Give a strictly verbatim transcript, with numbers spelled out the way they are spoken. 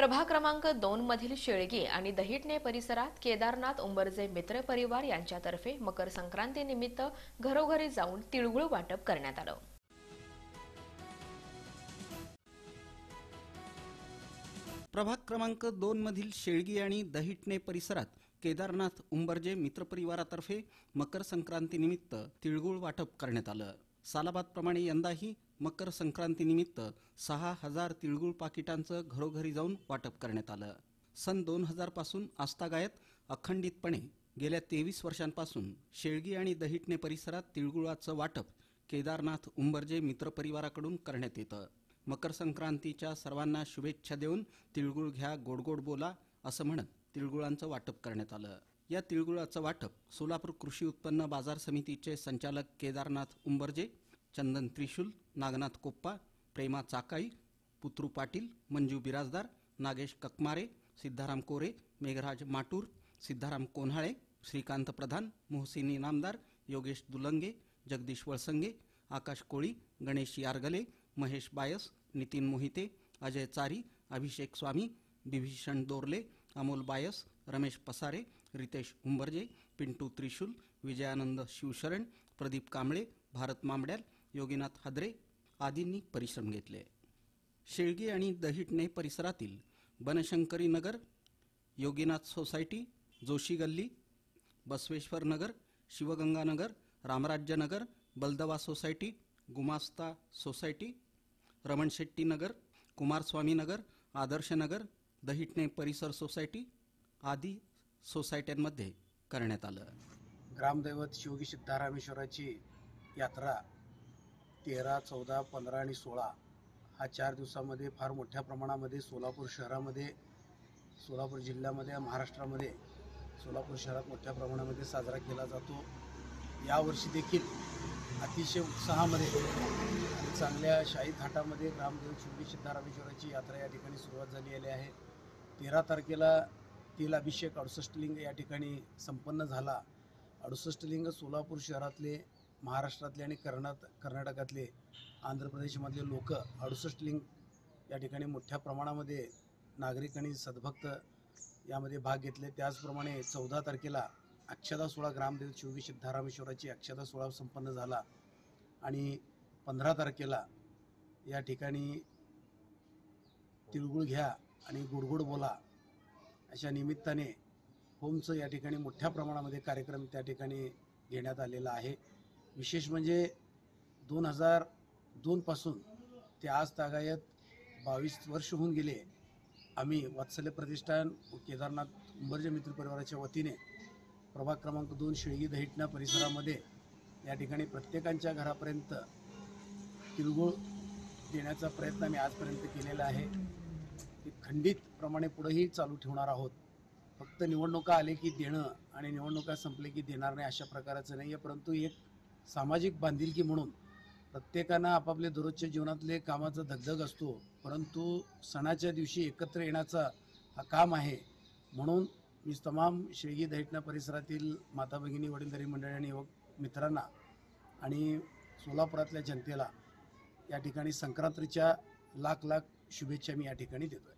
प्रभाग क्रमांक दोन मधील शेळगी आणि दहिटणे परिसरात केदारनाथ उंबरजे मित्र परिवार यांच्यातर्फे मकर संक्रांती निमित्त घरोघरी जाऊन तिळगुळ वाटप करण्यात आलं। प्रभाग क्रमांक दोन मधील शेळगी आणि दहिटणे परिसरात केदारनाथ उंबरजे मित्र परिवारातर्फे मकर संक्रांती निमित्त तिळगुळ वाटप करण्यात आलं। सालाबादप्रमाणे यंदाही मकर संक्रांती निमित्त सहा हजार तिळगुळ पाकिटांचं घरोघरी जाऊन वाटप करण्यात आलं। सन दोन हजार पासून आस्थागायत अखंडितपणे गेल्या तेवीस वर्षांपासून शेळगी आणि दहिटणे परिसरात तिळगुळाचं वाटप केदारनाथ उंबरजे मित्र परिवाराकडून करण्यात येतं। मकर संक्रांतीच्या सर्वांना शुभेच्छा देऊन तिळगुळ घ्या गोडगोड बोला असं म्हणत तिळगुळांचं वाटप करण्यात आलं। या तिळगुळाचं वाटप सोलापूर कृषी उत्पन्न बाजार समितीचे संचालक केदारनाथ उंबरजे, चंदन त्रिशूल, नागनाथ कोप्पा, प्रेमा चाकाई, पुत्रू पाटील, मंजू बिराजदार, नागेश ककमारे, सिद्धाराम कोरे, मेघराज माटूर, सिद्धाराम कोन्हाळे, श्रीकांत प्रधान, मोहसिनी नामदार, योगेश दुलंगे, जगदीश वळसंगे, आकाश कोळी, गणेश यारगले, महेश बायस, नितीन मोहिते, अजय चारी, अभिषेक स्वामी, बिभीषण दोरले, अमोल बायस, रमेश पसारे, रितेश उंबरजे, पिंटू त्रिशूल, विजयानंद शिवशरण, प्रदीप कांबळे, भारत मांबड्याल, योगीनाथ हादरे आदींनी परिश्रम घेतले। शेळगी आणि दहिटणे परिसरातील Banashankari Nagar, Yoginath society, Joshi Galli, Basaveshwar Nagar, Shivganga Nagar, Ramrajya Nagar, Baldawa society, Gumasta society, Raman Shetty Nagar, Kumaraswamy Nagar, Adarsh Nagar, Dahitane परिसर सोसायटी आदी सोसायट्यांमध्ये करण्यात आलं। ग्रामदैवत शिवगी सिद्धारामेश्वराची यात्रा तेरा चौदा पंधरा आणि सोळा हा चार दिवसामध्ये फार मोठ्या प्रमाणामध्ये सोलापूर शहरामध्ये, सोलापूर जिल्ह्यामध्ये, महाराष्ट्रामध्ये सोलापूर शहरात मोठ्या प्रमाणामध्ये साजरा केला जातो। यावर्षी देखील अतिशय उत्साहामध्ये आणि चांगल्या शाही थाटामध्ये ग्रामदैवत शिवगी सिद्धारामेश्वराची यात्रा या ठिकाणी सुरुवात झालेली आहे। तेरा तारखेला तेल अभिषेक अडुसष्ट लिंग या ठिकाणी संपन्न झाला। अडुसष्ट लिंग सोलापूर शहरातले, महाराष्ट्रातले आणि कर्नाट कर्नाटकातले, आंध्र प्रदेशमधले लोक अडुसष्ट लिंग या ठिकाणी मोठ्या प्रमाणामध्ये नागरिकांनी सद्भक्त यामध्ये भाग घेतले। त्याचप्रमाणे चौदा तारखेला अक्षदा सोहळा ग्रामदैवत शिवगी सिद्धारामेश्वराची अक्षदा सोहळा संपन्न झाला आणि पंधरा तारखेला या ठिकाणी तिळगुळ घ्या आणि गोडगोड बोला अशा निमित्ताने होमचं या ठिकाणी मोठ्या प्रमाणामध्ये कार्यक्रम त्या ठिकाणी घेण्यात आलेला आहे। विशेष म्हणजे दोन हजार दोनपासून ते आज तागायत बावीस वर्ष होऊन गेले। आम्ही वात्सल्य प्रतिष्ठान व केदारनाथ उंबरजे मित्र परिवाराच्या वतीने प्रभाग क्रमांक दोन शेळगी दहिटणा परिसरामध्ये या ठिकाणी प्रत्येकांच्या घरापर्यंत तिळगुळ देण्याचा प्रयत्न आम्ही आजपर्यंत केलेला आहे। ते खंडितप्रमाणे पुढेही चालू ठेवणार आहोत। फक्त निवडणुका आले की देणं आणि निवडणुका संपले की देणार नाही अशा प्रकारचं नाही आहे, परंतु एक सामाजिक बांधिलकी म्हणून प्रत्येकानं आपापले दररोजच्या जीवनातले कामाचा धगधग असतो, परंतु सणाच्या दिवशी एकत्र येण्याचा हा काम आहे। म्हणून मी तमाम शेळगी दहिटणा परिसरातील माता भगिनी, वडीलधारी मंडळी आणि युवक मित्रांना आणि सोलापुरातल्या जनतेला या ठिकाणी संक्रांतीच्या लाख लाख शुभेच्छा मी या ठिकाणी देतोय।